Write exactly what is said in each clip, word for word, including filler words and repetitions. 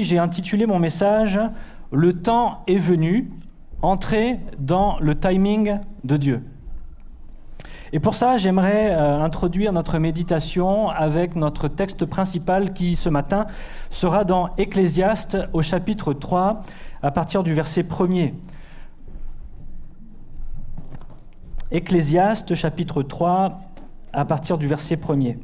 j'ai intitulé mon message « Le temps est venu, entrer dans le timing de Dieu ». Et pour ça, j'aimerais euh, introduire notre méditation avec notre texte principal qui, ce matin, sera dans Ecclésiaste au chapitre trois, à partir du verset premier. Ecclésiaste, chapitre trois, à partir du verset premier.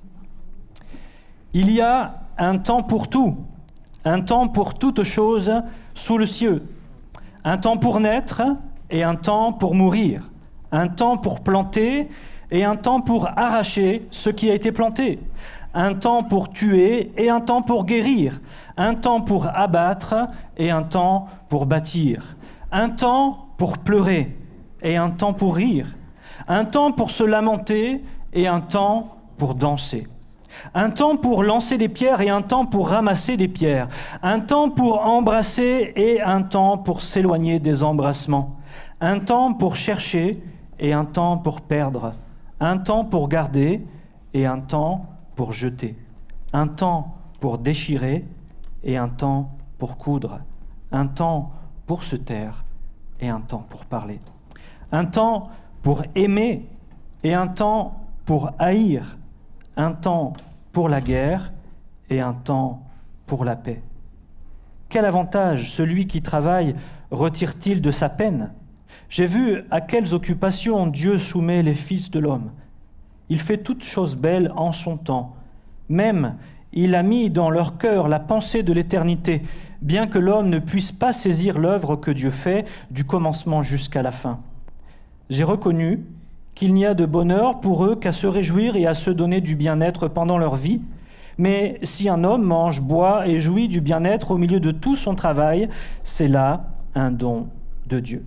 « Il y a un temps pour tout, un temps pour toutes choses sous le ciel, un temps pour naître et un temps pour mourir, un temps pour planter et un temps pour arracher ce qui a été planté, un temps pour tuer et un temps pour guérir, un temps pour abattre et un temps pour bâtir, un temps pour pleurer et un temps pour rire, un temps pour se lamenter et un temps pour danser. Un temps pour lancer des pierres et un temps pour ramasser des pierres. Un temps pour embrasser et un temps pour s'éloigner des embrassements. Un temps pour chercher et un temps pour perdre. Un temps pour garder et un temps pour jeter. Un temps pour déchirer et un temps pour coudre. Un temps pour se taire et un temps pour parler. Un temps pour aimer et un temps pour haïr. Un temps pour la guerre et un temps pour la paix. Quel avantage celui qui travaille retire-t-il de sa peine? J'ai vu à quelles occupations Dieu soumet les fils de l'homme. Il fait toutes choses belles en son temps. Même, il a mis dans leur cœur la pensée de l'éternité, bien que l'homme ne puisse pas saisir l'œuvre que Dieu fait du commencement jusqu'à la fin. J'ai reconnu qu'il n'y a de bonheur pour eux qu'à se réjouir et à se donner du bien-être pendant leur vie. Mais si un homme mange, boit et jouit du bien-être au milieu de tout son travail, c'est là un don de Dieu.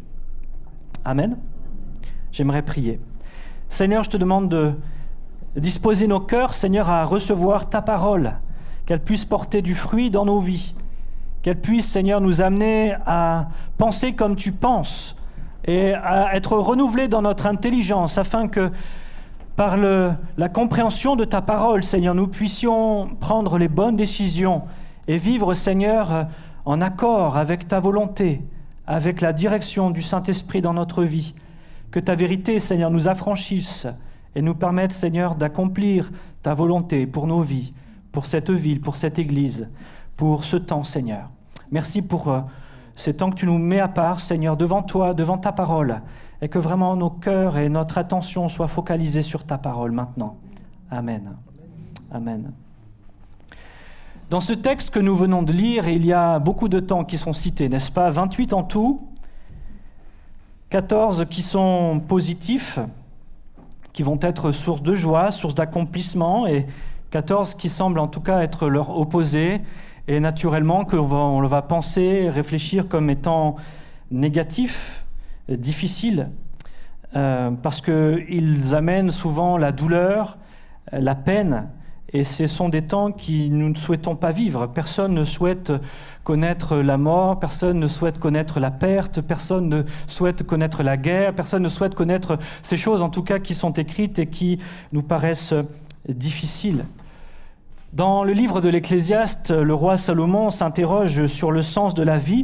Amen. J'aimerais prier. Seigneur, je te demande de disposer nos cœurs, Seigneur, à recevoir ta parole, qu'elle puisse porter du fruit dans nos vies, qu'elle puisse, Seigneur, nous amener à penser comme tu penses, et à être renouvelé dans notre intelligence, afin que, par le, la compréhension de ta parole, Seigneur, nous puissions prendre les bonnes décisions et vivre, Seigneur, en accord avec ta volonté, avec la direction du Saint-Esprit dans notre vie. Que ta vérité, Seigneur, nous affranchisse et nous permette, Seigneur, d'accomplir ta volonté pour nos vies, pour cette ville, pour cette Église, pour ce temps, Seigneur. Merci pour euh, ces temps que tu nous mets à part, Seigneur, devant toi, devant ta parole, et que vraiment nos cœurs et notre attention soient focalisés sur ta parole maintenant. Amen. Amen. Dans ce texte que nous venons de lire, il y a beaucoup de temps qui sont cités, n'est-ce pas? vingt-huit en tout, quatorze qui sont positifs, qui vont être source de joie, source d'accomplissement, et quatorze qui semblent en tout cas être leur opposé, et naturellement qu'on va, on va penser, réfléchir comme étant négatif, difficile, euh, parce qu'ils amènent souvent la douleur, la peine, et ce sont des temps que nous ne souhaitons pas vivre. Personne ne souhaite connaître la mort, personne ne souhaite connaître la perte, personne ne souhaite connaître la guerre, personne ne souhaite connaître ces choses, en tout cas, qui sont écrites et qui nous paraissent difficiles. Dans le livre de l'Ecclésiaste, le roi Salomon s'interroge sur le sens de la vie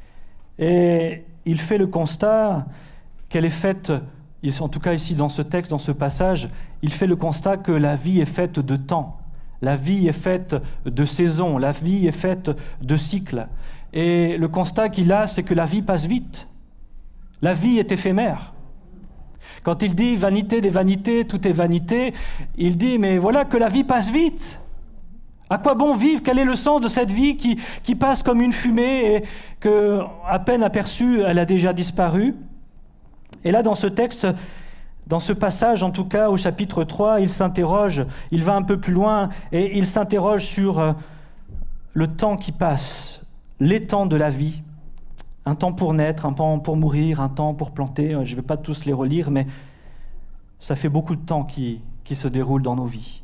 et il fait le constat qu'elle est faite, en tout cas ici dans ce texte, dans ce passage, il fait le constat que la vie est faite de temps, la vie est faite de saisons, la vie est faite de cycles. Et le constat qu'il a, c'est que la vie passe vite, la vie est éphémère. Quand il dit « vanité des vanités, tout est vanité », il dit « mais voilà que la vie passe vite ». À quoi bon vivre? Quel est le sens de cette vie qui, qui passe comme une fumée et que, à peine aperçue, elle a déjà disparu? Et là, dans ce texte, dans ce passage, en tout cas, au chapitre trois, il s'interroge, il va un peu plus loin et il s'interroge sur le temps qui passe, les temps de la vie. Un temps pour naître, un temps pour mourir, un temps pour planter. Je ne vais pas tous les relire, mais ça fait beaucoup de temps qui, qui se déroule dans nos vies.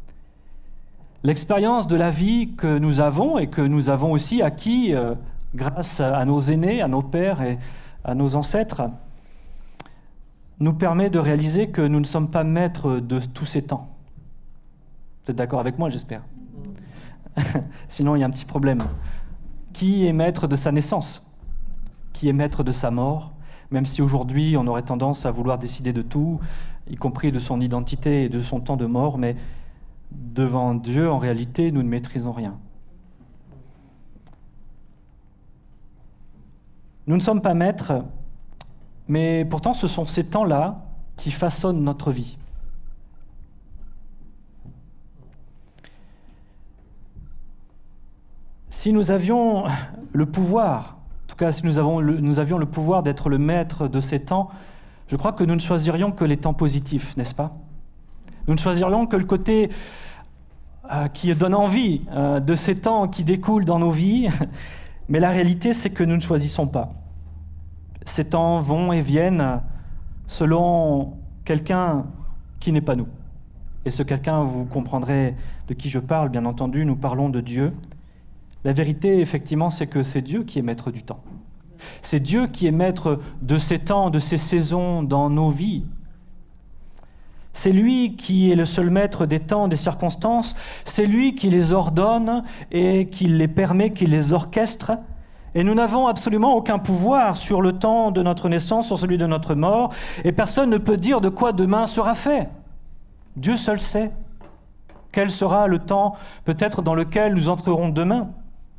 L'expérience de la vie que nous avons et que nous avons aussi acquis euh, grâce à nos aînés, à nos pères et à nos ancêtres, nous permet de réaliser que nous ne sommes pas maîtres de tous ces temps. Vous êtes d'accord avec moi, j'espère? Sinon, il y a un petit problème. qui est maître de sa naissance, qui est maître de sa mort, même si aujourd'hui on aurait tendance à vouloir décider de tout, y compris de son identité et de son temps de mort, mais devant Dieu, en réalité, nous ne maîtrisons rien. Nous ne sommes pas maîtres, mais pourtant ce sont ces temps-là qui façonnent notre vie. Si nous avions le pouvoir, en tout cas si nous, avons le, nous avions le pouvoir d'être le maître de ces temps, je crois que nous ne choisirions que les temps positifs, n'est-ce pas? Nous ne choisirions que le côté euh, qui donne envie euh, de ces temps qui découlent dans nos vies, mais la réalité c'est que nous ne choisissons pas. Ces temps vont et viennent selon quelqu'un qui n'est pas nous. Et ce quelqu'un, vous comprendrez de qui je parle, bien entendu, nous parlons de Dieu. La vérité, effectivement, c'est que c'est Dieu qui est maître du temps. C'est Dieu qui est maître de ces temps, de ces saisons dans nos vies. C'est lui qui est le seul maître des temps, des circonstances. C'est lui qui les ordonne et qui les permet, qui les orchestre. Et nous n'avons absolument aucun pouvoir sur le temps de notre naissance, sur celui de notre mort. Et personne ne peut dire de quoi demain sera fait. Dieu seul sait quel sera le temps peut-être dans lequel nous entrerons demain.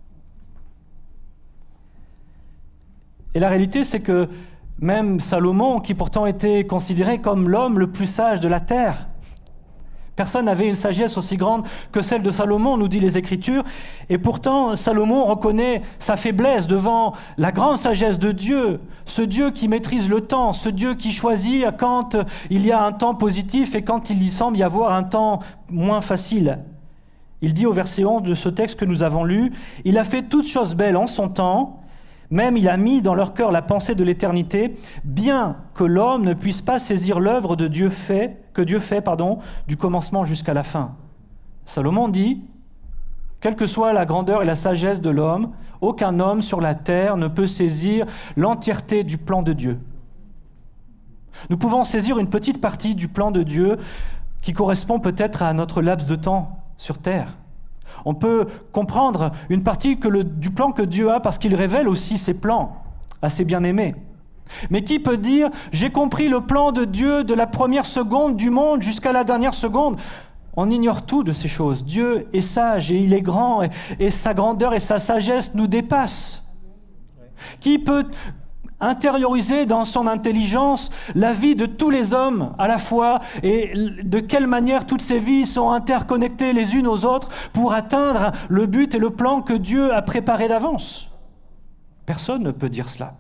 Et la réalité, c'est que même Salomon, qui pourtant était considéré comme l'homme le plus sage de la terre, personne n'avait une sagesse aussi grande que celle de Salomon, nous dit les Écritures, et pourtant Salomon reconnaît sa faiblesse devant la grande sagesse de Dieu, ce Dieu qui maîtrise le temps, ce Dieu qui choisit quand il y a un temps positif et quand il y semble y avoir un temps moins facile. Il dit au verset onze de ce texte que nous avons lu, « Il a fait toutes choses belles en son temps, même il a mis dans leur cœur la pensée de l'éternité, bien que l'homme ne puisse pas saisir l'œuvre de Dieu fait, que Dieu fait, pardon, du commencement jusqu'à la fin. » Salomon dit, quelle que soit la grandeur et la sagesse de l'homme, aucun homme sur la terre ne peut saisir l'entièreté du plan de Dieu. Nous pouvons saisir une petite partie du plan de Dieu qui correspond peut-être à notre laps de temps sur terre. On peut comprendre une partie que le, du plan que Dieu a parce qu'il révèle aussi ses plans à ses bien-aimés. Mais qui peut dire « j'ai compris le plan de Dieu de la première seconde du monde jusqu'à la dernière seconde » On ignore tout de ces choses. Dieu est sage et il est grand et, et sa grandeur et sa sagesse nous dépassent. Qui peut intérioriser dans son intelligence la vie de tous les hommes à la fois et de quelle manière toutes ces vies sont interconnectées les unes aux autres pour atteindre le but et le plan que Dieu a préparé d'avance? Personne ne peut dire cela.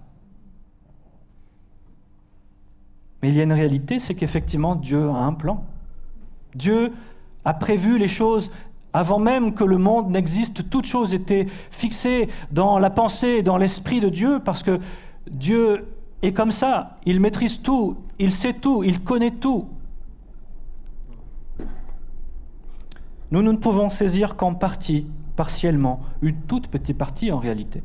Mais il y a une réalité, c'est qu'effectivement Dieu a un plan. Dieu a prévu les choses avant même que le monde n'existe. Toutes choses étaient fixées dans la pensée et dans l'esprit de Dieu parce que Dieu est comme ça, il maîtrise tout, il sait tout, il connaît tout. Nous, nous ne pouvons saisir qu'en partie, partiellement, une toute petite partie en réalité.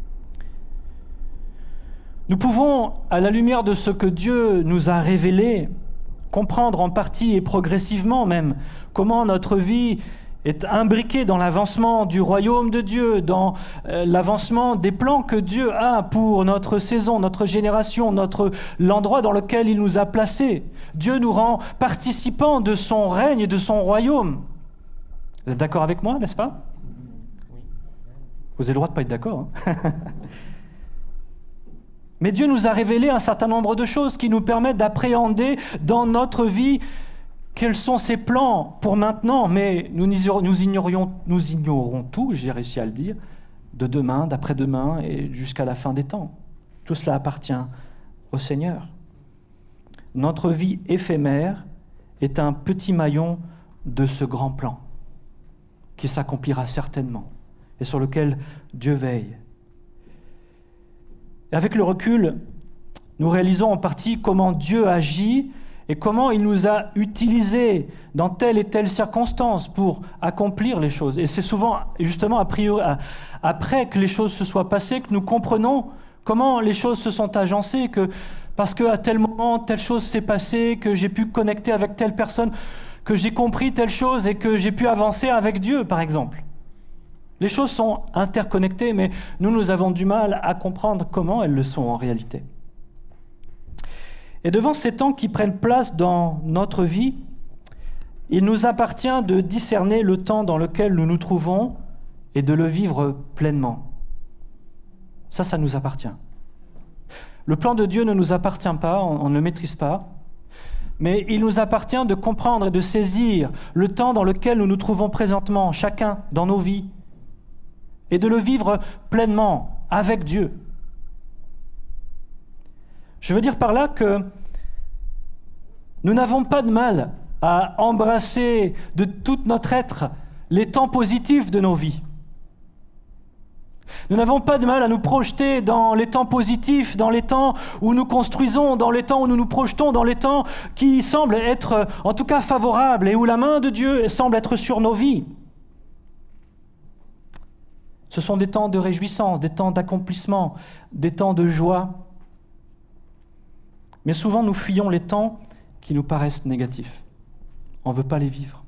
Nous pouvons, à la lumière de ce que Dieu nous a révélé, comprendre en partie et progressivement même comment notre vie est imbriqué dans l'avancement du royaume de Dieu, dans euh, l'avancement des plans que Dieu a pour notre saison, notre génération, notre, l'endroit dans lequel il nous a placés. Dieu nous rend participants de son règne et de son royaume. Vous êtes d'accord avec moi, n'est-ce pas? Vous avez le droit de ne pas être d'accord. Hein. Mais Dieu nous a révélé un certain nombre de choses qui nous permettent d'appréhender dans notre vie quels sont ses plans pour maintenant, mais nous, nous, ignorions, nous ignorons tout, j'ai réussi à le dire, de demain, d'après-demain et jusqu'à la fin des temps. Tout cela appartient au Seigneur. Notre vie éphémère est un petit maillon de ce grand plan qui s'accomplira certainement et sur lequel Dieu veille. Et avec le recul, nous réalisons en partie comment Dieu agit et comment il nous a utilisés dans telle et telle circonstance pour accomplir les choses. Et c'est souvent, justement, a priori, après que les choses se soient passées, que nous comprenons comment les choses se sont agencées, que parce qu'à tel moment, telle chose s'est passée, que j'ai pu connecter avec telle personne, que j'ai compris telle chose et que j'ai pu avancer avec Dieu, par exemple. Les choses sont interconnectées, mais nous, nous avons du mal à comprendre comment elles le sont en réalité. Et devant ces temps qui prennent place dans notre vie, il nous appartient de discerner le temps dans lequel nous nous trouvons et de le vivre pleinement. Ça, ça nous appartient. Le plan de Dieu ne nous appartient pas, on, on ne le maîtrise pas, mais il nous appartient de comprendre et de saisir le temps dans lequel nous nous trouvons présentement, chacun dans nos vies, et de le vivre pleinement avec Dieu. Je veux dire par là que nous n'avons pas de mal à embrasser de tout notre être les temps positifs de nos vies. Nous n'avons pas de mal à nous projeter dans les temps positifs, dans les temps où nous construisons, dans les temps où nous nous projetons, dans les temps qui semblent être en tout cas favorables et où la main de Dieu semble être sur nos vies. Ce sont des temps de réjouissance, des temps d'accomplissement, des temps de joie. Mais souvent nous fuyons les temps qui nous paraissent négatifs. On ne veut pas les vivre.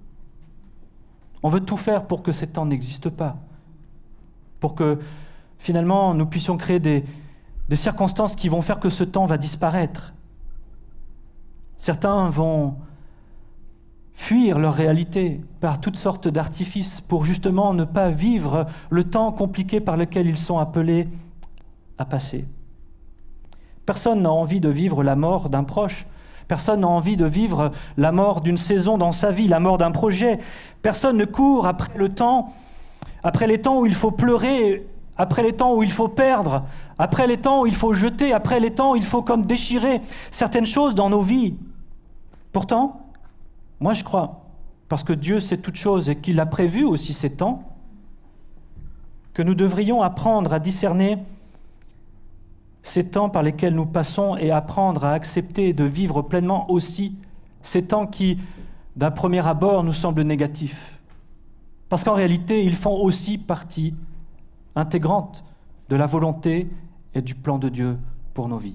On veut tout faire pour que ces temps n'existent pas. Pour que, finalement, nous puissions créer des, des circonstances qui vont faire que ce temps va disparaître. Certains vont fuir leur réalité par toutes sortes d'artifices pour justement ne pas vivre le temps compliqué par lequel ils sont appelés à passer. Personne n'a envie de vivre la mort d'un proche. Personne n'a envie de vivre la mort d'une saison dans sa vie, la mort d'un projet. Personne ne court après le temps, après les temps où il faut pleurer, après les temps où il faut perdre, après les temps où il faut jeter, après les temps où il faut comme déchirer certaines choses dans nos vies. Pourtant, moi je crois, parce que Dieu sait toutes choses et qu'il a prévu aussi ces temps, que nous devrions apprendre à discerner ces temps par lesquels nous passons et apprendre à accepter de vivre pleinement aussi ces temps qui, d'un premier abord, nous semblent négatifs. Parce qu'en réalité, ils font aussi partie intégrante de la volonté et du plan de Dieu pour nos vies.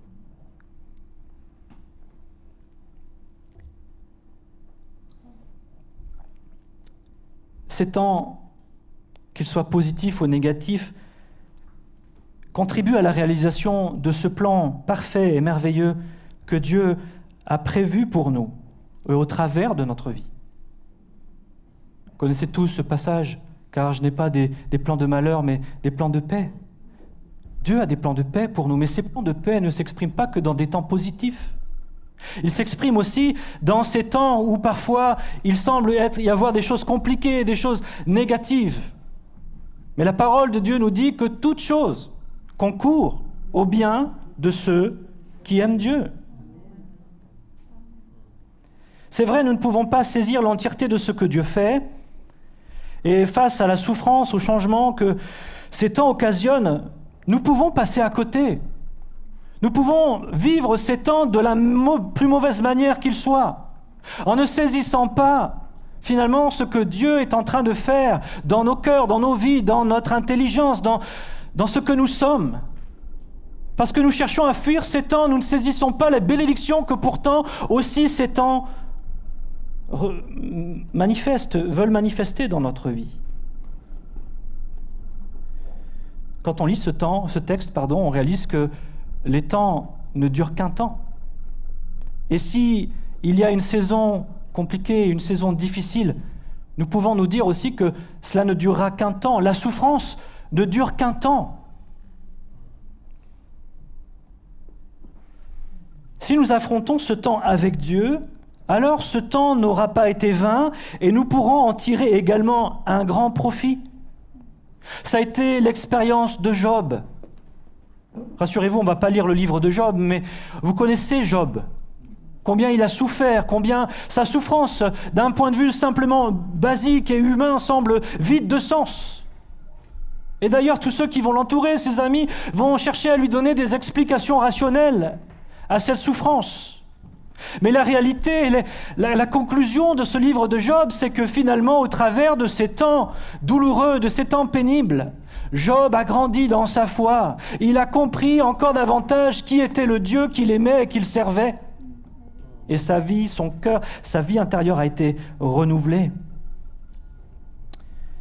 Ces temps, qu'ils soient positifs ou négatifs, contribuent à la réalisation de ce plan parfait et merveilleux que Dieu a prévu pour nous et au travers de notre vie. Vous connaissez tous ce passage, car je n'ai pas des, des plans de malheur, mais des plans de paix. Dieu a des plans de paix pour nous, mais ces plans de paix ne s'expriment pas que dans des temps positifs. Ils s'expriment aussi dans ces temps où parfois il semble être, y avoir des choses compliquées, des choses négatives. Mais la parole de Dieu nous dit que toute chose concourt au bien de ceux qui aiment Dieu. C'est vrai, nous ne pouvons pas saisir l'entièreté de ce que Dieu fait, et face à la souffrance, au changement que ces temps occasionnent, nous pouvons passer à côté. Nous pouvons vivre ces temps de la mo- plus mauvaise manière qu'ils soient, en ne saisissant pas finalement ce que Dieu est en train de faire dans nos cœurs, dans nos vies, dans notre intelligence, dans, dans ce que nous sommes. Parce que nous cherchons à fuir ces temps, nous ne saisissons pas la bénédiction que pourtant aussi ces temps re- manifestent, veulent manifester dans notre vie. Quand on lit ce, temps, ce texte, pardon, on réalise que les temps ne durent qu'un temps. Et si il y a une saison compliquée, une saison difficile, nous pouvons nous dire aussi que cela ne durera qu'un temps. La souffrance ne dure qu'un temps. Si nous affrontons ce temps avec Dieu, alors ce temps n'aura pas été vain et nous pourrons en tirer également un grand profit. Ça a été l'expérience de Job. Rassurez-vous, on ne va pas lire le livre de Job, mais vous connaissez Job. Combien il a souffert, combien sa souffrance, d'un point de vue simplement basique et humain, semble vide de sens. Et d'ailleurs, tous ceux qui vont l'entourer, ses amis, vont chercher à lui donner des explications rationnelles à cette souffrance. Mais la réalité, la, la conclusion de ce livre de Job, c'est que finalement, au travers de ces temps douloureux, de ces temps pénibles, Job a grandi dans sa foi. Il a compris encore davantage qui était le Dieu qu'il aimait et qu'il servait. Et sa vie, son cœur, sa vie intérieure a été renouvelée.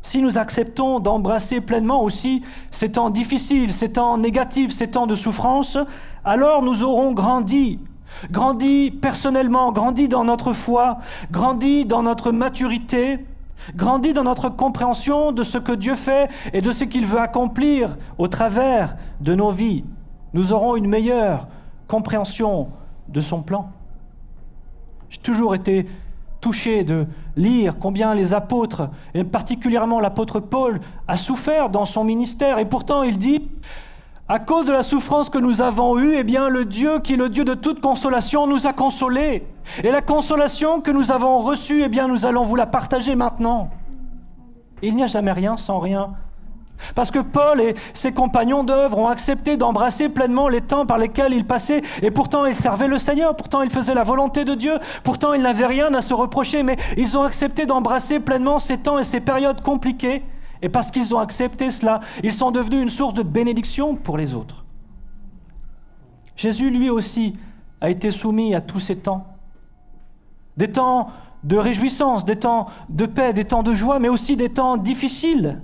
si nous acceptons d'embrasser pleinement aussi ces temps difficiles, ces temps négatifs, ces temps de souffrance, alors nous aurons grandi, grandi personnellement, grandi dans notre foi, grandi dans notre maturité, grandi dans notre compréhension de ce que Dieu fait et de ce qu'il veut accomplir au travers de nos vies. Nous aurons une meilleure compréhension de son plan. J'ai toujours été touché de lire combien les apôtres, et particulièrement l'apôtre Paul, a souffert dans son ministère. Et pourtant, il dit, à cause de la souffrance que nous avons eue, eh bien, le Dieu qui est le Dieu de toute consolation nous a consolés. Et la consolation que nous avons reçue, eh bien, nous allons vous la partager maintenant. Il n'y a jamais rien sans rien. Parce que Paul et ses compagnons d'œuvre ont accepté d'embrasser pleinement les temps par lesquels ils passaient, et pourtant ils servaient le Seigneur, pourtant ils faisaient la volonté de Dieu, pourtant ils n'avaient rien à se reprocher, mais ils ont accepté d'embrasser pleinement ces temps et ces périodes compliquées, et parce qu'ils ont accepté cela, ils sont devenus une source de bénédiction pour les autres. Jésus, lui aussi, a été soumis à tous ces temps. Des temps de réjouissance, des temps de paix, des temps de joie, mais aussi des temps difficiles.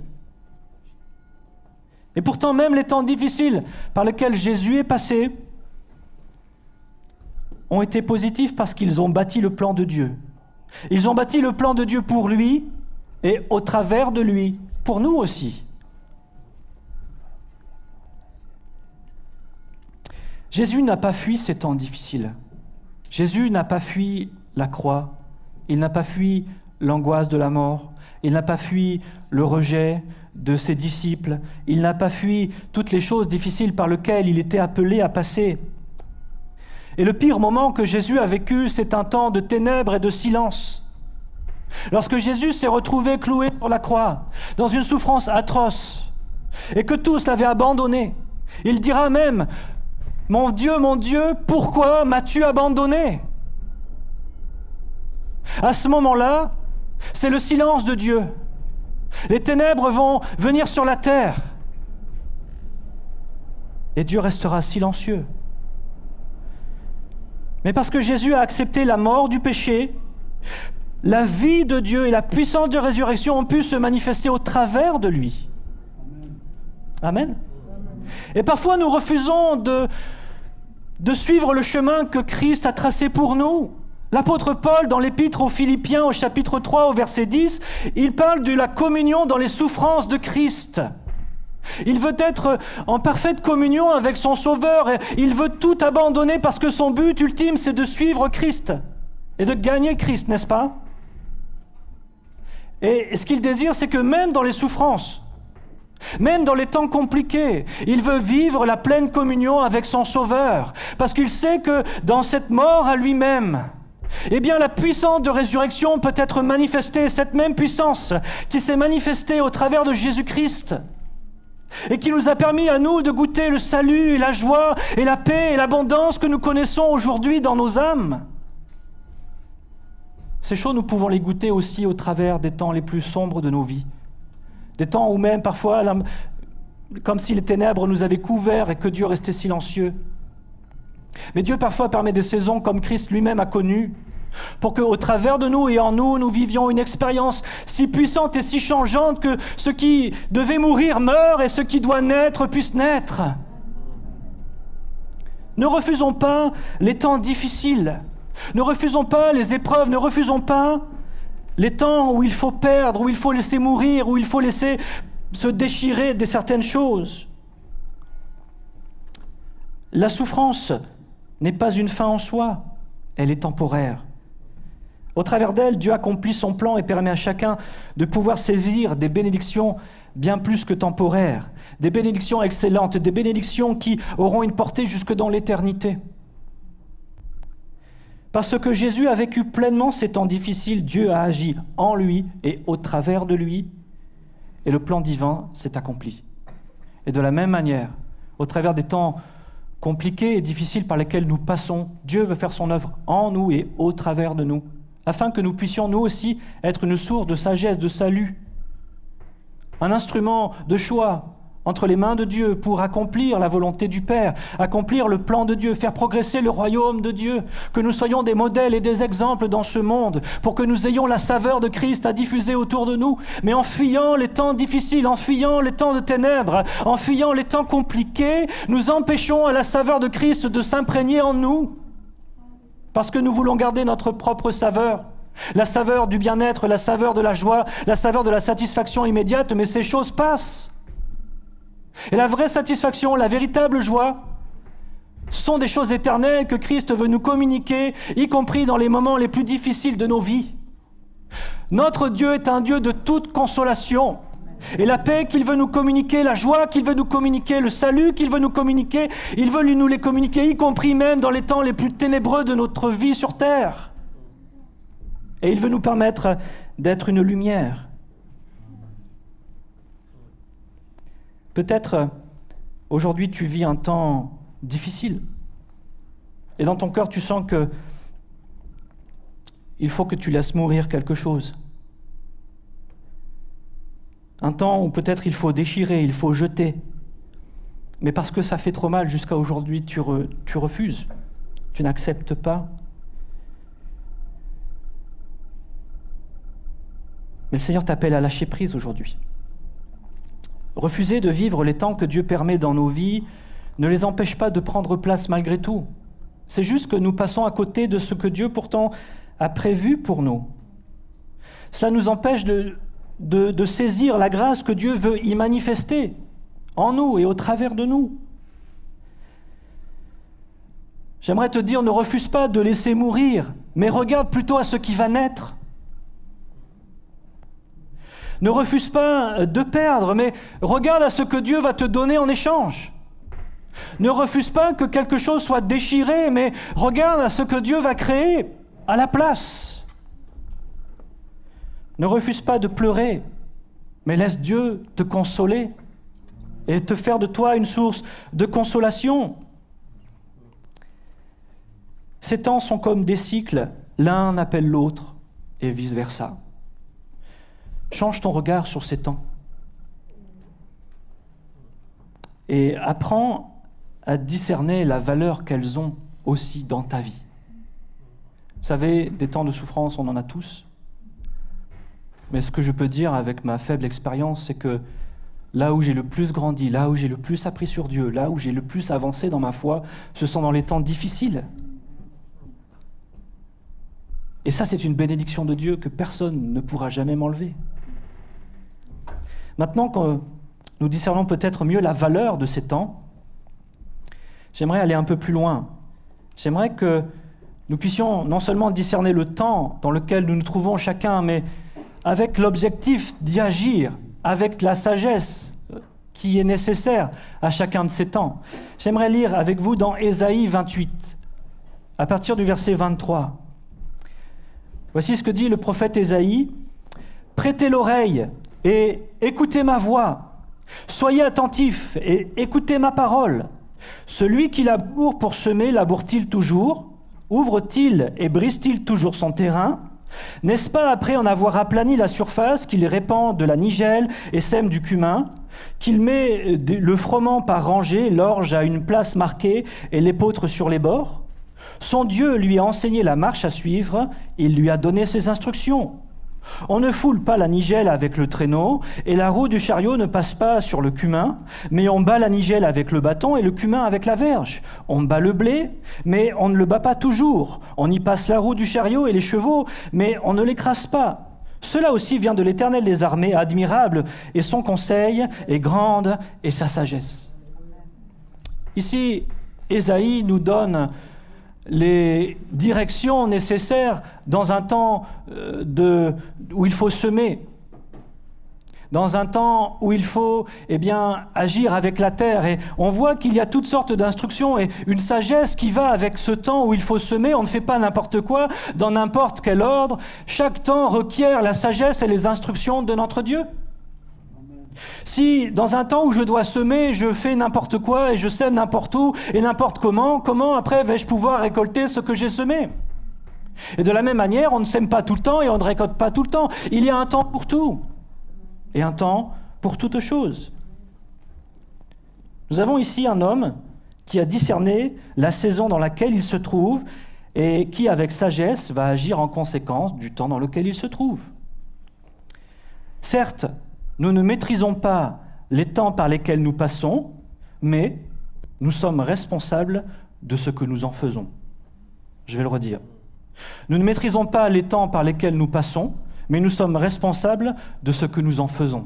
Et pourtant, même les temps difficiles par lesquels Jésus est passé ont été positifs parce qu'ils ont bâti le plan de Dieu. Ils ont bâti le plan de Dieu pour lui et au travers de lui, pour nous aussi. Jésus n'a pas fui ces temps difficiles. Jésus n'a pas fui la croix. Il n'a pas fui l'angoisse de la mort. Il n'a pas fui le rejet de ses disciples. Il n'a pas fui toutes les choses difficiles par lesquelles il était appelé à passer. Et le pire moment que Jésus a vécu, c'est un temps de ténèbres et de silence. Lorsque Jésus s'est retrouvé cloué sur la croix, dans une souffrance atroce, et que tous l'avaient abandonné, il dira même « Mon Dieu, mon Dieu, pourquoi m'as-tu abandonné ?» À ce moment-là, c'est le silence de Dieu. Les ténèbres vont venir sur la terre. Et Dieu restera silencieux. Mais parce que Jésus a accepté la mort du péché, la vie de Dieu et la puissance de résurrection ont pu se manifester au travers de lui. Amen. Et parfois nous refusons de, de suivre le chemin que Christ a tracé pour nous. L'apôtre Paul, dans l'épître aux Philippiens, au chapitre trois, au verset dix, il parle de la communion dans les souffrances de Christ. Il veut être en parfaite communion avec son Sauveur, et il veut tout abandonner parce que son but ultime, c'est de suivre Christ et de gagner Christ, n'est-ce pas? Et ce qu'il désire, c'est que même dans les souffrances, même dans les temps compliqués, il veut vivre la pleine communion avec son Sauveur, parce qu'il sait que dans cette mort à lui-même, eh bien, la puissance de résurrection peut être manifestée, cette même puissance qui s'est manifestée au travers de Jésus-Christ et qui nous a permis à nous de goûter le salut et la joie et la paix et l'abondance que nous connaissons aujourd'hui dans nos âmes. Ces choses, nous pouvons les goûter aussi au travers des temps les plus sombres de nos vies, des temps où même parfois, comme si les ténèbres nous avaient couverts et que Dieu restait silencieux. Mais Dieu parfois permet des saisons comme Christ lui-même a connues, pour qu'au travers de nous et en nous, nous vivions une expérience si puissante et si changeante que ce qui devait mourir meure et ce qui doit naître puisse naître. Ne refusons pas les temps difficiles, ne refusons pas les épreuves, ne refusons pas les temps où il faut perdre, où il faut laisser mourir, où il faut laisser se déchirer de certaines choses. La souffrance n'est pas une fin en soi, elle est temporaire. Au travers d'elle, Dieu accomplit son plan et permet à chacun de pouvoir saisir des bénédictions bien plus que temporaires, des bénédictions excellentes, des bénédictions qui auront une portée jusque dans l'éternité. Parce que Jésus a vécu pleinement ces temps difficiles, Dieu a agi en lui et au travers de lui, et le plan divin s'est accompli. Et de la même manière, au travers des temps compliqués et difficiles par lesquels nous passons, Dieu veut faire son œuvre en nous et au travers de nous, afin que nous puissions nous aussi être une source de sagesse, de salut, un instrument de choix entre les mains de Dieu pour accomplir la volonté du Père, accomplir le plan de Dieu, faire progresser le royaume de Dieu, que nous soyons des modèles et des exemples dans ce monde, pour que nous ayons la saveur de Christ à diffuser autour de nous, mais en fuyant les temps difficiles, en fuyant les temps de ténèbres, en fuyant les temps compliqués, nous empêchons à la saveur de Christ de s'imprégner en nous, parce que nous voulons garder notre propre saveur. La saveur du bien-être, la saveur de la joie, la saveur de la satisfaction immédiate, mais ces choses passent. Et la vraie satisfaction, la véritable joie, ce sont des choses éternelles que Christ veut nous communiquer, y compris dans les moments les plus difficiles de nos vies. Notre Dieu est un Dieu de toute consolation. Et la paix qu'il veut nous communiquer, la joie qu'il veut nous communiquer, le salut qu'il veut nous communiquer, il veut nous les communiquer, y compris même dans les temps les plus ténébreux de notre vie sur terre. Et il veut nous permettre d'être une lumière. Peut-être, aujourd'hui, tu vis un temps difficile. Et dans ton cœur, tu sens que il faut que tu laisses mourir quelque chose. Un temps où peut-être il faut déchirer, il faut jeter. Mais parce que ça fait trop mal jusqu'à aujourd'hui, tu, re, tu refuses. Tu n'acceptes pas. Mais le Seigneur t'appelle à lâcher prise aujourd'hui. Refuser de vivre les temps que Dieu permet dans nos vies ne les empêche pas de prendre place malgré tout. C'est juste que nous passons à côté de ce que Dieu pourtant a prévu pour nous. Cela nous empêche de, de, de saisir la grâce que Dieu veut y manifester en nous et au travers de nous. J'aimerais te dire, ne refuse pas de laisser mourir, mais regarde plutôt à ce qui va naître. Ne refuse pas de perdre, mais regarde à ce que Dieu va te donner en échange. Ne refuse pas que quelque chose soit déchiré, mais regarde à ce que Dieu va créer à la place. Ne refuse pas de pleurer, mais laisse Dieu te consoler et te faire de toi une source de consolation. Ces temps sont comme des cycles, l'un appelle l'autre et vice-versa. Change ton regard sur ces temps et apprends à discerner la valeur qu'elles ont aussi dans ta vie. Vous savez, des temps de souffrance, on en a tous. Mais ce que je peux dire avec ma faible expérience, c'est que là où j'ai le plus grandi, là où j'ai le plus appris sur Dieu, là où j'ai le plus avancé dans ma foi, ce sont dans les temps difficiles. Et ça, c'est une bénédiction de Dieu que personne ne pourra jamais m'enlever. Maintenant que nous discernons peut-être mieux la valeur de ces temps, j'aimerais aller un peu plus loin. J'aimerais que nous puissions non seulement discerner le temps dans lequel nous nous trouvons chacun, mais avec l'objectif d'y agir, avec la sagesse qui est nécessaire à chacun de ces temps. J'aimerais lire avec vous dans Ésaïe vingt-huit, à partir du verset vingt-trois. Voici ce que dit le prophète Ésaïe. « Prêtez l'oreille et écoutez ma voix. Soyez attentifs et écoutez ma parole. Celui qui laboure pour semer, laboure-t-il toujours? Ouvre-t-il et brise-t-il toujours son terrain? N'est-ce pas après en avoir aplani la surface qu'il répand de la nigelle et sème du cumin, qu'il met le froment par rangée, l'orge à une place marquée et l'épeautre sur les bords? Son Dieu lui a enseigné la marche à suivre, il lui a donné ses instructions. On ne foule pas la nigelle avec le traîneau, et la roue du chariot ne passe pas sur le cumin, mais on bat la nigelle avec le bâton et le cumin avec la verge. On bat le blé, mais on ne le bat pas toujours. On y passe la roue du chariot et les chevaux, mais on ne l'écrase pas. Cela aussi vient de l'Éternel des armées, admirable, et son conseil est grande, et sa sagesse. » Ici, Ésaïe nous donne les directions nécessaires dans un temps de, où il faut semer, dans un temps où il faut eh bien, agir avec la terre. Et on voit qu'il y a toutes sortes d'instructions et une sagesse qui va avec ce temps où il faut semer. On ne fait pas n'importe quoi, dans n'importe quel ordre. Chaque temps requiert la sagesse et les instructions de notre Dieu. Si dans un temps où je dois semer, je fais n'importe quoi et je sème n'importe où et n'importe comment, comment après vais-je pouvoir récolter ce que j'ai semé? Et de la même manière, on ne sème pas tout le temps et on ne récolte pas tout le temps. Il y a un temps pour tout et un temps pour toute chose. Nous avons ici un homme qui a discerné la saison dans laquelle il se trouve et qui, avec sagesse, va agir en conséquence du temps dans lequel il se trouve. Certes, nous ne maîtrisons pas les temps par lesquels nous passons, mais nous sommes responsables de ce que nous en faisons. Je vais le redire. Nous ne maîtrisons pas les temps par lesquels nous passons, mais nous sommes responsables de ce que nous en faisons.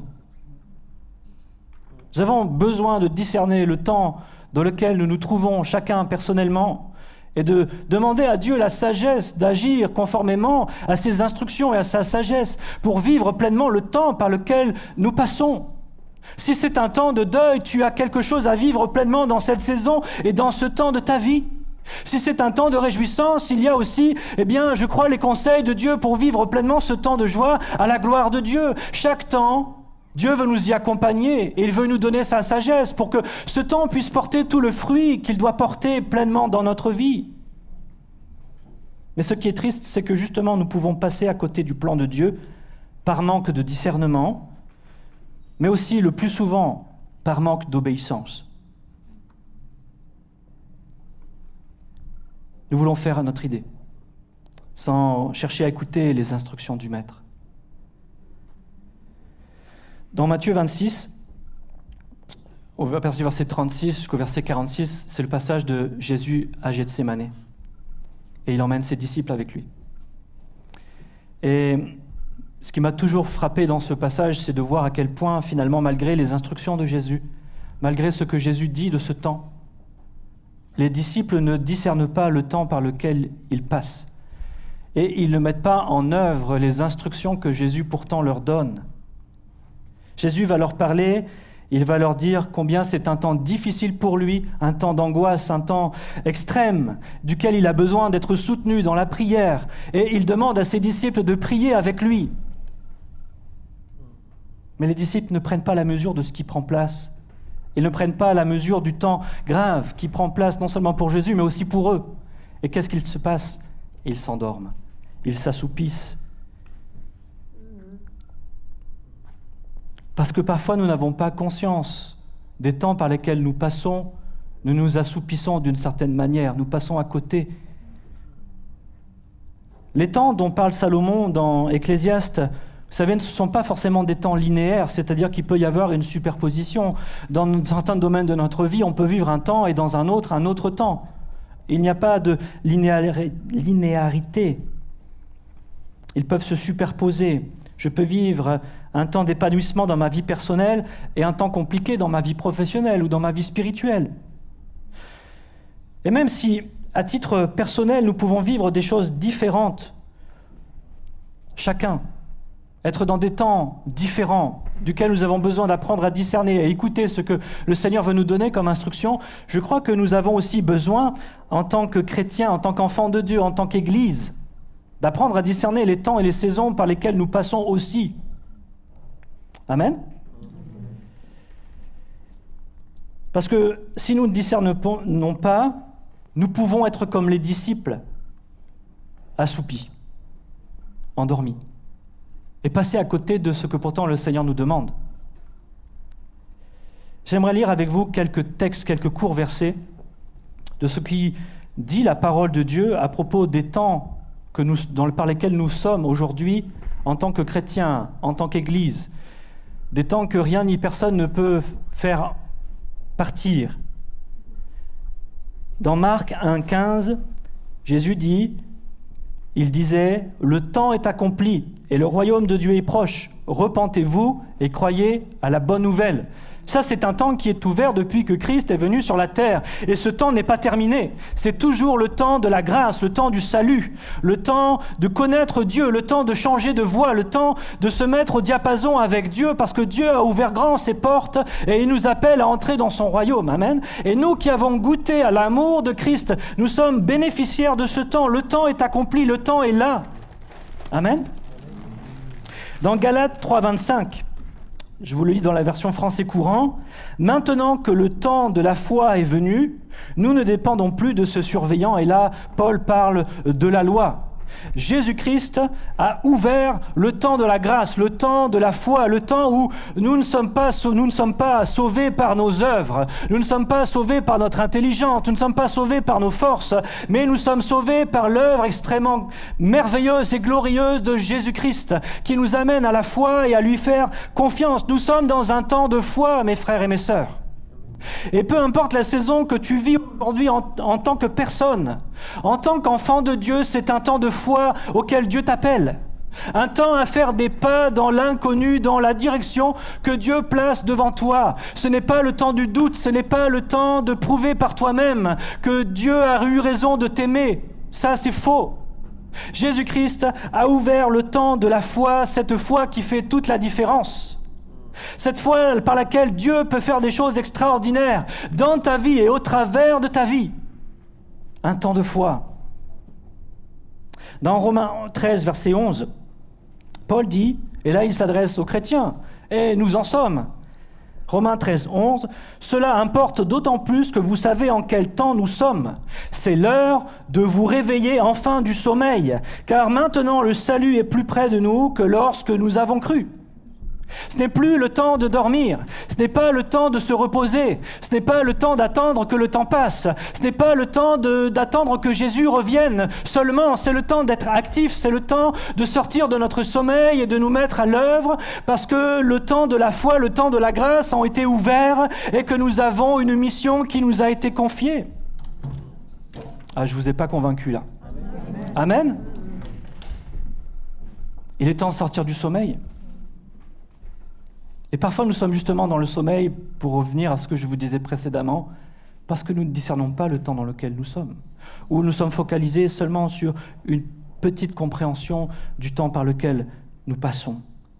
Nous avons besoin de discerner le temps dans lequel nous nous trouvons chacun personnellement et de demander à Dieu la sagesse d'agir conformément à ses instructions et à sa sagesse pour vivre pleinement le temps par lequel nous passons. Si c'est un temps de deuil, tu as quelque chose à vivre pleinement dans cette saison et dans ce temps de ta vie. Si c'est un temps de réjouissance, il y a aussi, eh bien, je crois, les conseils de Dieu pour vivre pleinement ce temps de joie à la gloire de Dieu. Chaque temps, Dieu veut nous y accompagner et il veut nous donner sa sagesse pour que ce temps puisse porter tout le fruit qu'il doit porter pleinement dans notre vie. Mais ce qui est triste, c'est que justement nous pouvons passer à côté du plan de Dieu par manque de discernement, mais aussi le plus souvent par manque d'obéissance. Nous voulons faire à notre idée, sans chercher à écouter les instructions du Maître. Dans Matthieu vingt-six, au partir du verset trente-six jusqu'au verset quarante-six, c'est le passage de Jésus à Gethsémanée. Et il emmène ses disciples avec lui. Et ce qui m'a toujours frappé dans ce passage, c'est de voir à quel point, finalement, malgré les instructions de Jésus, malgré ce que Jésus dit de ce temps, les disciples ne discernent pas le temps par lequel ils passent. Et ils ne mettent pas en œuvre les instructions que Jésus pourtant leur donne. Jésus va leur parler, il va leur dire combien c'est un temps difficile pour lui, un temps d'angoisse, un temps extrême, duquel il a besoin d'être soutenu dans la prière. Et il demande à ses disciples de prier avec lui. Mais les disciples ne prennent pas la mesure de ce qui prend place. Ils ne prennent pas la mesure du temps grave qui prend place non seulement pour Jésus, mais aussi pour eux. Et qu'est-ce qu'il se passe? Ils s'endorment, ils s'assoupissent. Parce que parfois nous n'avons pas conscience des temps par lesquels nous passons, nous nous assoupissons d'une certaine manière, nous passons à côté. Les temps dont parle Salomon dans Ecclésiaste, vous savez, ne sont pas forcément des temps linéaires, c'est-à-dire qu'il peut y avoir une superposition. Dans certains domaines de notre vie, on peut vivre un temps et dans un autre, un autre temps. Il n'y a pas de linéarité. Ils peuvent se superposer. Je peux vivre un temps d'épanouissement dans ma vie personnelle et un temps compliqué dans ma vie professionnelle ou dans ma vie spirituelle. Et même si, à titre personnel, nous pouvons vivre des choses différentes, chacun, être dans des temps différents, duquel nous avons besoin d'apprendre à discerner, à écouter ce que le Seigneur veut nous donner comme instruction, je crois que nous avons aussi besoin, en tant que chrétiens, en tant qu'enfants de Dieu, en tant qu'Église, d'apprendre à discerner les temps et les saisons par lesquels nous passons aussi. Amen. Parce que si nous ne discernons pas, nous pouvons être comme les disciples, assoupis, endormis, et passer à côté de ce que pourtant le Seigneur nous demande. J'aimerais lire avec vous quelques textes, quelques courts versets de ce qui dit la parole de Dieu à propos des temps que nous, dans, par lesquels nous sommes aujourd'hui en tant que chrétiens, en tant qu'Église, des temps que rien ni personne ne peut faire partir. Dans Marc un quinze, Jésus dit, il disait, « Le temps est accompli et le royaume de Dieu est proche. Repentez-vous et croyez à la bonne nouvelle. » Ça, c'est un temps qui est ouvert depuis que Christ est venu sur la terre. Et ce temps n'est pas terminé. C'est toujours le temps de la grâce, le temps du salut, le temps de connaître Dieu, le temps de changer de voie, le temps de se mettre au diapason avec Dieu, parce que Dieu a ouvert grand ses portes et il nous appelle à entrer dans son royaume. Amen. Et nous qui avons goûté à l'amour de Christ, nous sommes bénéficiaires de ce temps. Le temps est accompli, le temps est là. Amen. Dans Galates trois vingt-cinq, je vous le lis dans la version français courant. « Maintenant que le temps de la foi est venu, nous ne dépendons plus de ce surveillant. » Et là, Paul parle de la loi. Jésus-Christ a ouvert le temps de la grâce, le temps de la foi, le temps où nous ne sommes pas, nous ne sommes pas sauvés par nos œuvres, nous ne sommes pas sauvés par notre intelligence, nous ne sommes pas sauvés par nos forces, mais nous sommes sauvés par l'œuvre extrêmement merveilleuse et glorieuse de Jésus-Christ qui nous amène à la foi et à lui faire confiance. Nous sommes dans un temps de foi, mes frères et mes sœurs. Et peu importe la saison que tu vis aujourd'hui en, en tant que personne, en tant qu'enfant de Dieu, c'est un temps de foi auquel Dieu t'appelle. Un temps à faire des pas dans l'inconnu, dans la direction que Dieu place devant toi. Ce n'est pas le temps du doute, ce n'est pas le temps de prouver par toi-même que Dieu a eu raison de t'aimer. Ça, c'est faux. Jésus-Christ a ouvert le temps de la foi, cette foi qui fait toute la différence. Cette foi par laquelle Dieu peut faire des choses extraordinaires dans ta vie et au travers de ta vie. Un temps de foi. Dans Romains treize, verset onze, Paul dit, et là il s'adresse aux chrétiens, et nous en sommes. Romains treize, onze, « Cela importe d'autant plus que vous savez en quel temps nous sommes. C'est l'heure de vous réveiller enfin du sommeil, car maintenant le salut est plus près de nous que lorsque nous avons cru. » Ce n'est plus le temps de dormir, ce n'est pas le temps de se reposer, ce n'est pas le temps d'attendre que le temps passe, ce n'est pas le temps de, d'attendre que Jésus revienne seulement, c'est le temps d'être actif, c'est le temps de sortir de notre sommeil et de nous mettre à l'œuvre parce que le temps de la foi, le temps de la grâce ont été ouverts et que nous avons une mission qui nous a été confiée. Ah, je ne vous ai pas convaincu là. Amen. Amen. Il est temps de sortir du sommeil. Et parfois, nous sommes justement dans le sommeil, pour revenir à ce que je vous disais précédemment, parce que nous ne discernons pas le temps dans lequel nous sommes, ou nous sommes focalisés seulement sur une petite compréhension du temps par lequel nous passons.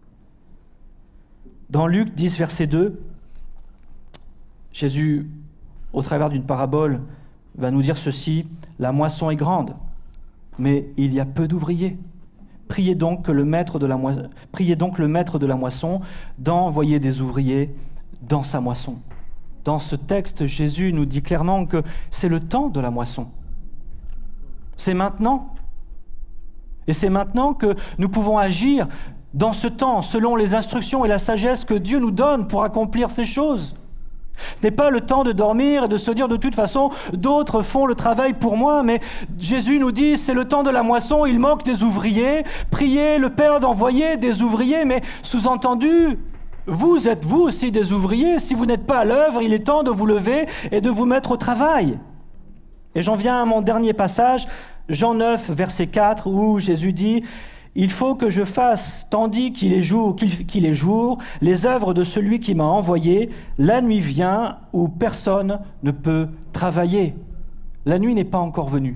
Dans Luc dix, verset deux, Jésus, au travers d'une parabole, va nous dire ceci, « La moisson est grande, mais il y a peu d'ouvriers. » Priez donc, que le maître de la mo... Priez donc le maître de la moisson d'envoyer des ouvriers dans sa moisson. Dans ce texte, Jésus nous dit clairement que c'est le temps de la moisson. C'est maintenant. Et c'est maintenant que nous pouvons agir dans ce temps, selon les instructions et la sagesse que Dieu nous donne pour accomplir ces choses. Ce n'est pas le temps de dormir et de se dire de toute façon, d'autres font le travail pour moi, mais Jésus nous dit, c'est le temps de la moisson, il manque des ouvriers, priez le Père d'envoyer des ouvriers, mais sous-entendu, vous êtes vous aussi des ouvriers, si vous n'êtes pas à l'œuvre, il est temps de vous lever et de vous mettre au travail. Et j'en viens à mon dernier passage, Jean neuf, verset quatre, où Jésus dit, il faut que je fasse, tandis qu'il est jour, qu'il, qu'il est jour, les œuvres de celui qui m'a envoyé. La nuit vient où personne ne peut travailler. La nuit n'est pas encore venue.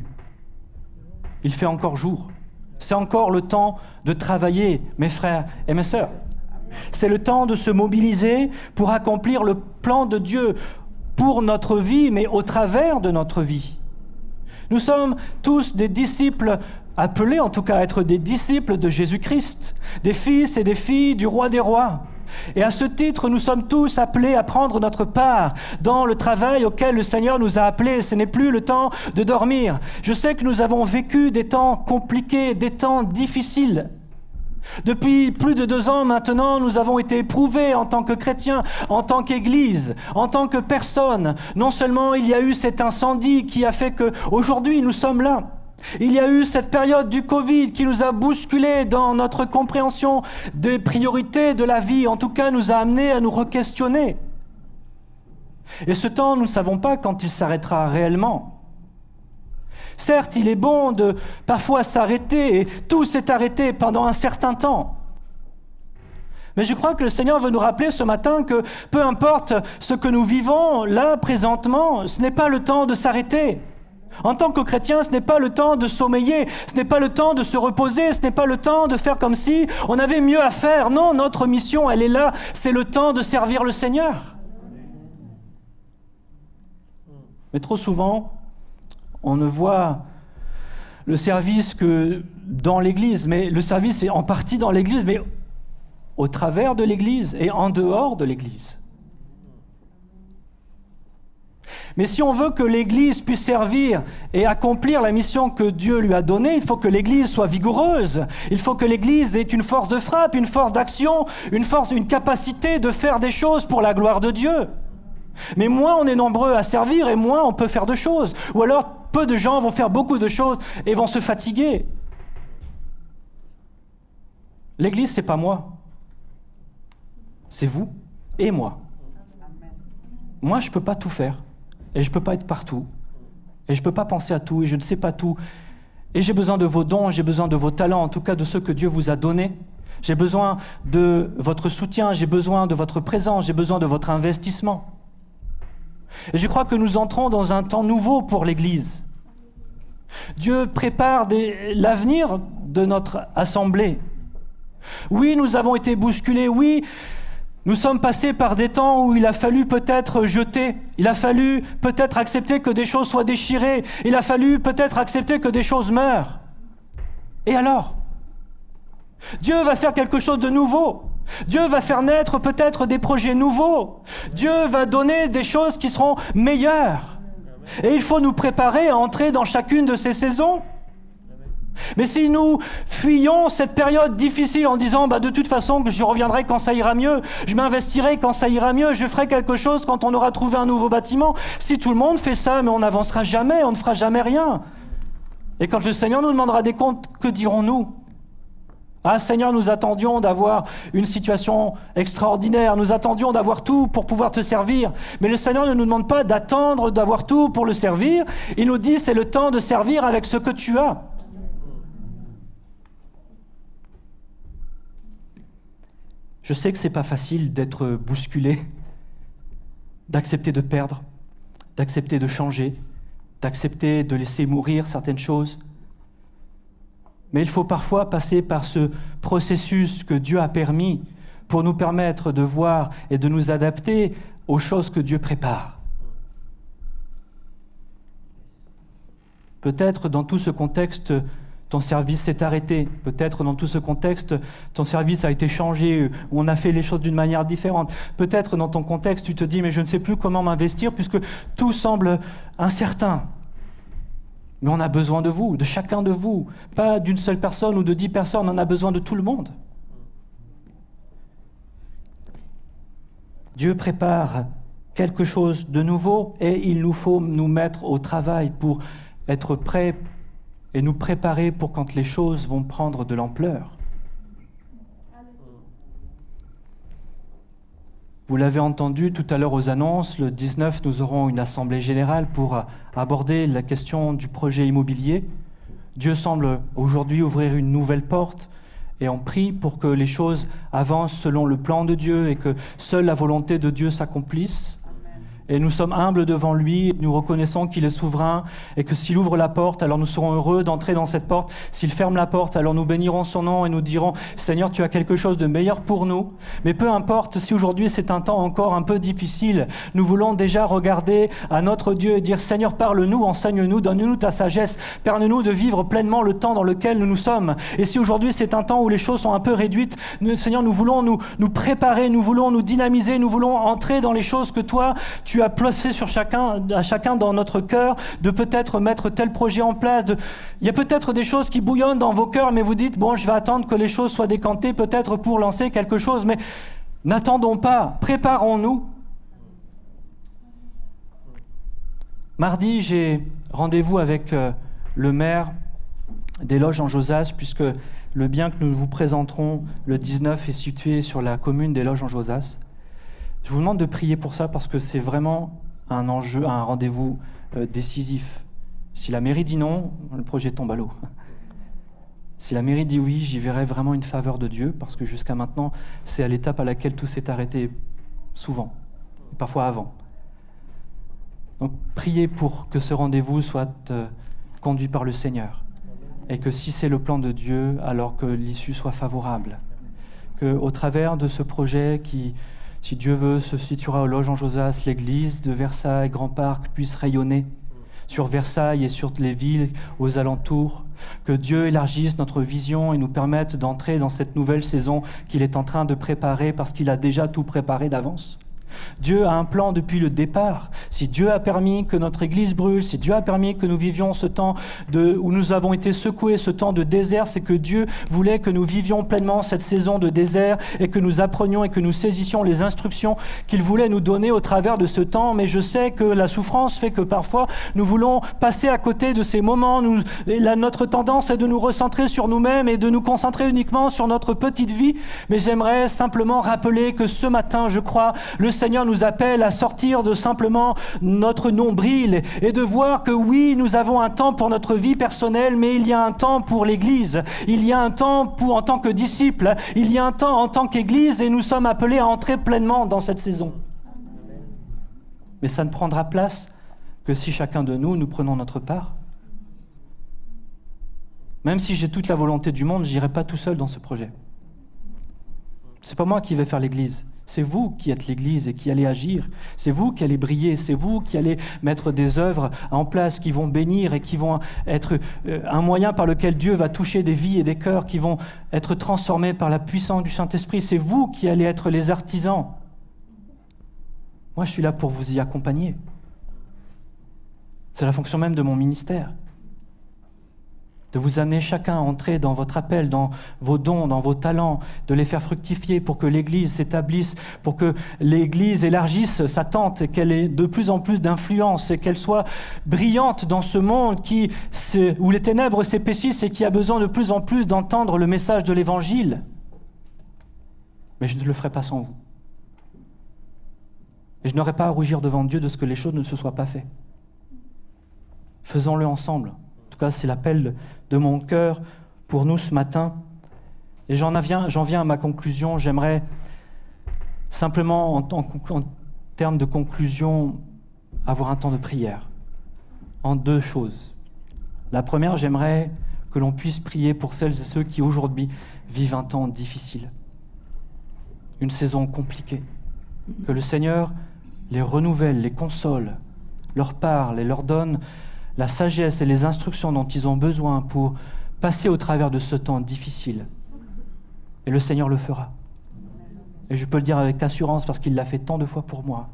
Il fait encore jour. C'est encore le temps de travailler, mes frères et mes sœurs. C'est le temps de se mobiliser pour accomplir le plan de Dieu pour notre vie, mais au travers de notre vie. Nous sommes tous des disciples appelés en tout cas à être des disciples de Jésus-Christ, des fils et des filles du roi des rois. Et à ce titre, nous sommes tous appelés à prendre notre part dans le travail auquel le Seigneur nous a appelés. Ce n'est plus le temps de dormir. Je sais que nous avons vécu des temps compliqués, des temps difficiles. Depuis plus de deux ans maintenant, nous avons été éprouvés en tant que chrétiens, en tant qu'Église, en tant que personnes. Non seulement il y a eu cet incendie qui a fait qu'aujourd'hui nous sommes là, il y a eu cette période du Covid qui nous a bousculés dans notre compréhension des priorités de la vie, en tout cas nous a amenés à nous re-questionner. Et ce temps, nous ne savons pas quand il s'arrêtera réellement. Certes, il est bon de parfois s'arrêter, et tout s'est arrêté pendant un certain temps. Mais je crois que le Seigneur veut nous rappeler ce matin que peu importe ce que nous vivons là, présentement, ce n'est pas le temps de s'arrêter. En tant que chrétien, ce n'est pas le temps de sommeiller, ce n'est pas le temps de se reposer, ce n'est pas le temps de faire comme si on avait mieux à faire. Non, notre mission, elle est là, c'est le temps de servir le Seigneur. Mais trop souvent, on ne voit le service que dans l'Église, mais le service est en partie dans l'Église, mais au travers de l'Église et en dehors de l'Église. Mais si on veut que l'Église puisse servir et accomplir la mission que Dieu lui a donnée, il faut que l'Église soit vigoureuse. Il faut que l'Église ait une force de frappe, une force d'action, une force, une capacité de faire des choses pour la gloire de Dieu. Mais moins on est nombreux à servir et moins on peut faire de choses. Ou alors peu de gens vont faire beaucoup de choses et vont se fatiguer. L'Église, c'est pas moi. C'est vous et moi. Moi, je ne peux pas tout faire. Et je ne peux pas être partout. Et je ne peux pas penser à tout. Et je ne sais pas tout. Et j'ai besoin de vos dons, j'ai besoin de vos talents, en tout cas de ceux que Dieu vous a donnés. J'ai besoin de votre soutien, j'ai besoin de votre présence, j'ai besoin de votre investissement. Et je crois que nous entrons dans un temps nouveau pour l'Église. Dieu prépare des, l'avenir de notre assemblée. Oui, nous avons été bousculés, oui, nous sommes passés par des temps où il a fallu peut-être jeter, il a fallu peut-être accepter que des choses soient déchirées, il a fallu peut-être accepter que des choses meurent. Et alors ? Dieu va faire quelque chose de nouveau. Dieu va faire naître peut-être des projets nouveaux. Dieu va donner des choses qui seront meilleures. Et il faut nous préparer à entrer dans chacune de ces saisons. Mais si nous fuyons cette période difficile en disant bah, « de toute façon, je reviendrai quand ça ira mieux, je m'investirai quand ça ira mieux, je ferai quelque chose quand on aura trouvé un nouveau bâtiment », si tout le monde fait ça, mais on n'avancera jamais, on ne fera jamais rien. Et quand le Seigneur nous demandera des comptes, que dirons-nous ? Ah Seigneur, nous attendions d'avoir une situation extraordinaire, nous attendions d'avoir tout pour pouvoir te servir. Mais le Seigneur ne nous demande pas d'attendre d'avoir tout pour le servir. Il nous dit c'est le temps de servir avec ce que tu as. Je sais que ce n'est pas facile d'être bousculé, d'accepter de perdre, d'accepter de changer, d'accepter de laisser mourir certaines choses. Mais il faut parfois passer par ce processus que Dieu a permis pour nous permettre de voir et de nous adapter aux choses que Dieu prépare. Peut-être dans tout ce contexte, ton service s'est arrêté. Peut-être dans tout ce contexte, ton service a été changé, ou on a fait les choses d'une manière différente. Peut-être dans ton contexte, tu te dis « mais je ne sais plus comment m'investir puisque tout semble incertain ». Mais on a besoin de vous, de chacun de vous, pas d'une seule personne ou de dix personnes, on a besoin de tout le monde. Dieu prépare quelque chose de nouveau et il nous faut nous mettre au travail pour être prêts et nous préparer pour quand les choses vont prendre de l'ampleur. Vous l'avez entendu tout à l'heure aux annonces, le dix-neuf, nous aurons une assemblée générale pour aborder la question du projet immobilier. Dieu semble aujourd'hui ouvrir une nouvelle porte et on prie pour que les choses avancent selon le plan de Dieu et que seule la volonté de Dieu s'accomplisse. Et nous sommes humbles devant lui, nous reconnaissons qu'il est souverain et que s'il ouvre la porte, alors nous serons heureux d'entrer dans cette porte. S'il ferme la porte, alors nous bénirons son nom et nous dirons « Seigneur, tu as quelque chose de meilleur pour nous ». Mais peu importe si aujourd'hui c'est un temps encore un peu difficile, nous voulons déjà regarder à notre Dieu et dire « Seigneur, parle-nous, enseigne-nous, donne-nous ta sagesse, permets-nous de vivre pleinement le temps dans lequel nous nous sommes ». Et si aujourd'hui c'est un temps où les choses sont un peu réduites, nous, Seigneur, nous voulons nous, nous préparer, nous voulons nous dynamiser, nous voulons entrer dans les choses que toi, tu Tu as placé sur chacun, à chacun dans notre cœur de peut-être mettre tel projet en place. De... Il y a peut-être des choses qui bouillonnent dans vos cœurs, mais vous dites, bon, je vais attendre que les choses soient décantées, peut-être pour lancer quelque chose, mais n'attendons pas, préparons-nous. Mardi, j'ai rendez-vous avec euh, le maire des Loges en Josas, puisque le bien que nous vous présenterons le dix-neuf est situé sur la commune des Loges en Josas. Je vous demande de prier pour ça parce que c'est vraiment un enjeu, un rendez-vous euh, décisif. Si la mairie dit non, le projet tombe à l'eau. Si la mairie dit oui, j'y verrai vraiment une faveur de Dieu parce que jusqu'à maintenant, c'est à l'étape à laquelle tout s'est arrêté souvent, et parfois avant. Donc priez pour que ce rendez-vous soit euh, conduit par le Seigneur et que si c'est le plan de Dieu, alors que l'issue soit favorable. Qu'au travers de ce projet qui... Si Dieu veut, se situera aux Loges en Josas, l'église de Versailles, Grand Parc, puisse rayonner sur Versailles et sur les villes aux alentours. Que Dieu élargisse notre vision et nous permette d'entrer dans cette nouvelle saison qu'il est en train de préparer parce qu'il a déjà tout préparé d'avance. Dieu a un plan depuis le départ. Si Dieu a permis que notre Église brûle, si Dieu a permis que nous vivions ce temps de, où nous avons été secoués, ce temps de désert, c'est que Dieu voulait que nous vivions pleinement cette saison de désert et que nous apprenions et que nous saisissions les instructions qu'il voulait nous donner au travers de ce temps. Mais je sais que la souffrance fait que parfois nous voulons passer à côté de ces moments. Nous, et la, notre tendance est de nous recentrer sur nous-mêmes et de nous concentrer uniquement sur notre petite vie. Mais j'aimerais simplement rappeler que ce matin, je crois, le Seigneur nous appelle à sortir de simplement notre nombril et de voir que oui, nous avons un temps pour notre vie personnelle, mais il y a un temps pour l'Église. Il y a un temps pour, en tant que disciples, il y a un temps en tant qu'Église et nous sommes appelés à entrer pleinement dans cette saison. Mais ça ne prendra place que si chacun de nous, nous prenons notre part. Même si j'ai toute la volonté du monde, je n'irai pas tout seul dans ce projet. C'est pas moi qui vais faire l'Église. C'est vous qui êtes l'Église et qui allez agir. C'est vous qui allez briller. C'est vous qui allez mettre des œuvres en place qui vont bénir et qui vont être un moyen par lequel Dieu va toucher des vies et des cœurs qui vont être transformés par la puissance du Saint-Esprit. C'est vous qui allez être les artisans. Moi, je suis là pour vous y accompagner. C'est la fonction même de mon ministère. De vous amener chacun à entrer dans votre appel, dans vos dons, dans vos talents, de les faire fructifier pour que l'Église s'établisse, pour que l'Église élargisse sa tente et qu'elle ait de plus en plus d'influence et qu'elle soit brillante dans ce monde qui, où les ténèbres s'épaississent et qui a besoin de plus en plus d'entendre le message de l'Évangile. Mais je ne le ferai pas sans vous. Et je n'aurai pas à rougir devant Dieu de ce que les choses ne se soient pas faites. Faisons-le ensemble. En tout cas, c'est l'appel de mon cœur pour nous ce matin. Et j'en viens, j'en viens à ma conclusion. J'aimerais simplement, en, en, en termes de conclusion, avoir un temps de prière en deux choses. La première, j'aimerais que l'on puisse prier pour celles et ceux qui aujourd'hui vivent un temps difficile, une saison compliquée. Que le Seigneur les renouvelle, les console, leur parle et leur donne la sagesse et les instructions dont ils ont besoin pour passer au travers de ce temps difficile. Et le Seigneur le fera. Et je peux le dire avec assurance parce qu'il l'a fait tant de fois pour moi.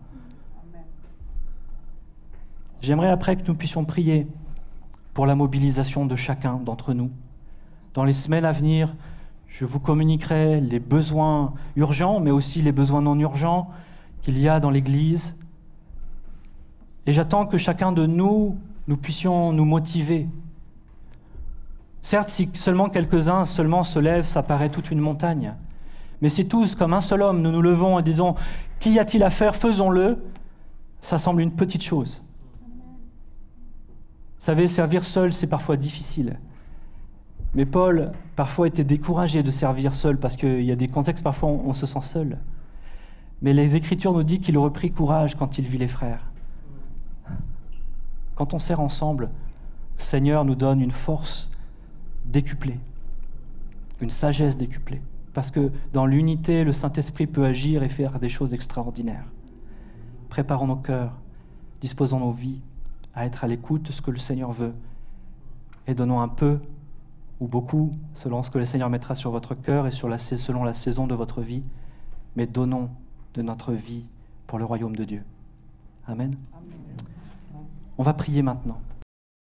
J'aimerais après que nous puissions prier pour la mobilisation de chacun d'entre nous. Dans les semaines à venir, je vous communiquerai les besoins urgents, mais aussi les besoins non urgents qu'il y a dans l'Église. Et j'attends que chacun de nous nous puissions nous motiver. Certes, si seulement quelques-uns seulement se lèvent, ça paraît toute une montagne. Mais si tous, comme un seul homme, nous nous levons et disons « Qu'y a-t-il à faire? Faisons-le », ça semble une petite chose. Vous savez, servir seul, c'est parfois difficile. Mais Paul, parfois, était découragé de servir seul parce qu'il y a des contextes, parfois, on, on se sent seul. Mais les Écritures nous disent qu'il reprit courage quand il vit les frères. Quand on sert ensemble, le Seigneur nous donne une force décuplée, une sagesse décuplée, parce que dans l'unité, le Saint-Esprit peut agir et faire des choses extraordinaires. Préparons nos cœurs, disposons nos vies à être à l'écoute de ce que le Seigneur veut et donnons un peu ou beaucoup, selon ce que le Seigneur mettra sur votre cœur et sur la, selon la saison de votre vie, mais donnons de notre vie pour le royaume de Dieu. Amen. Amen. On va prier maintenant.